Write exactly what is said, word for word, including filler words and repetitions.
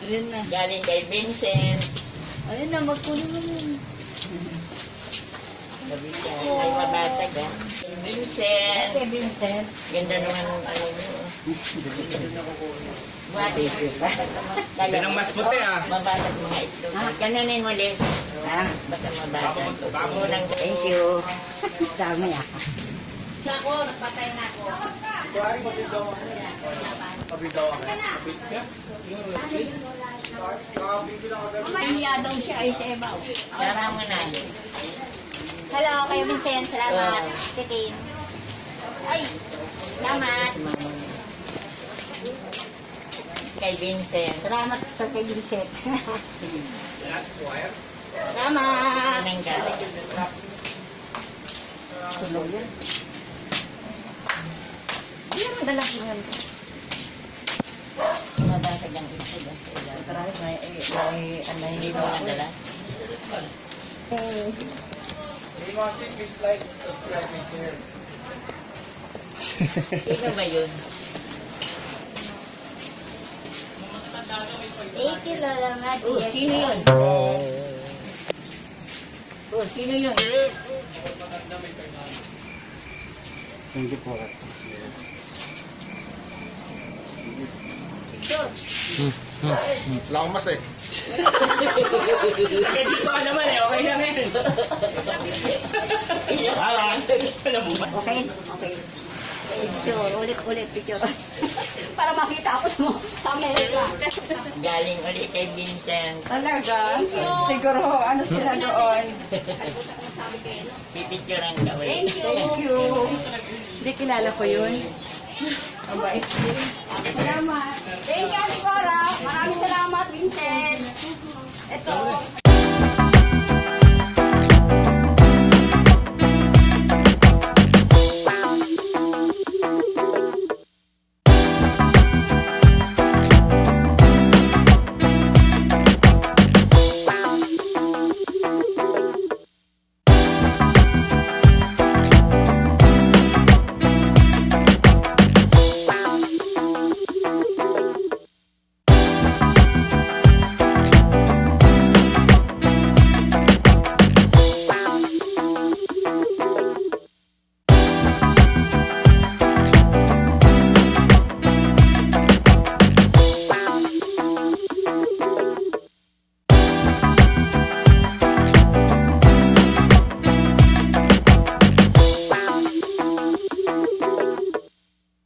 Ayun na. Galing kay Vincent. Ayun na, magkunin mo yun. Sabi siya, ay mabatag ah. Vincent. Kay Vincent. Ganda naman ang ano mo. Buhati. Yan ang mas puti ah. Mabatag mga itlog. Ganunin mo, Liz. Ha? Basta mabatag. Unang Thank you. Dami ah. Sa ako, nagpatay na ako. Kuwari, mabigaw ako. Mabigaw ako. Kapit ka? Iniyadong siya ay sa iba. Tara mo na. Hello, kayo Vincent. Salamat. Titin. Ay, salamat. Kay Vincent. Salamat sa kay Vincent. Salamat. Unang galing. Tuloy yan. Hindi naman dala ko yan. Mabatag ang itlog. Marami may, may, ano, Hindi mo nadala. Hey, mga kid, please like, subscribe, and share. Sino ba yun? Thank you, Lola Mad. Oh, sino yun? Oh, sino yun? Thank you po. Wala akong mas eh. Eh, di ko naman eh. Okay lang eh. Okay? Okay. Picture. Ulit-ulit picture. Para makita ako mo sa Amerika. Galing ulit kay Vincent. Talaga? Siguro ano sila doon. Pipicturean ka ulit. Thank you. Thank you. Hindi kilala ko yun. Abay. Salamat. Thank you, Ate Cora. Maraming salamat, Vincent. Ito,